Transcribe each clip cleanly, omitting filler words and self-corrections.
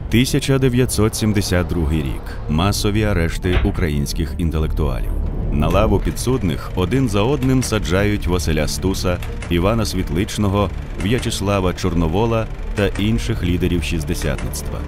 1972 рік. Масові арешти українських інтелектуалів. На лаву підсудних один за одним саджають Василя Стуса, Івана Світличного, В'ячеслава Чорновола та інших лідерів шістдесятництва.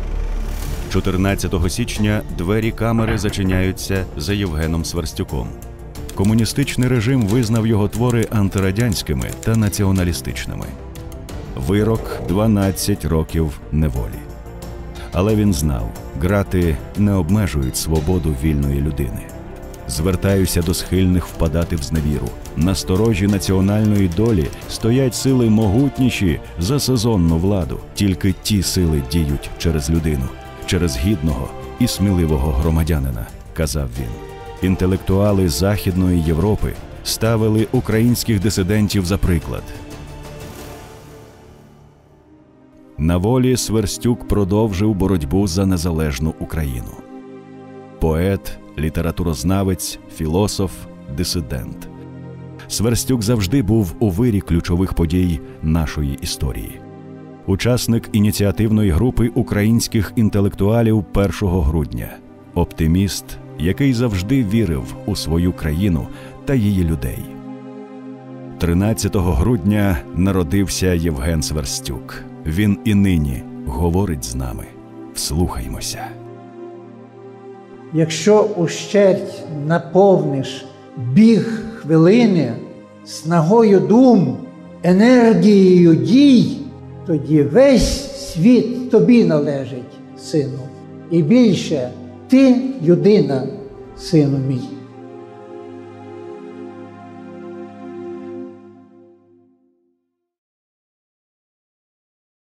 14 січня двері камери зачиняються за Євгеном Сверстюком. Комуністичний режим визнав його твори антирадянськими та націоналістичними. Вирок – 12 років неволі. Але він знав, ґрати не обмежують свободу вільної людини. Звертаюся до схильних впадати в зневіру. На сторожі національної долі стоять сили могутніші за сезонну владу. Тільки ті сили діють через людину, через гідного і сміливого громадянина, казав він. Інтелектуали Західної Європи ставили українських дисидентів за приклад. На волі Сверстюк продовжив боротьбу за незалежну Україну. Поет, літературознавець, філософ, дисидент. Сверстюк завжди був у вирі ключових подій нашої історії. Учасник ініціативної групи українських інтелектуалів 1 грудня. Оптиміст, який завжди вірив у свою країну та її людей. 13 грудня народився Євген Сверстюк. Він і нині говорить з нами. Вслухаймося. Якщо ущерть наповниш біг хвилини снагою дум, енергією дій, тоді весь світ тобі належить, сину. І більше ти людина, сину мій.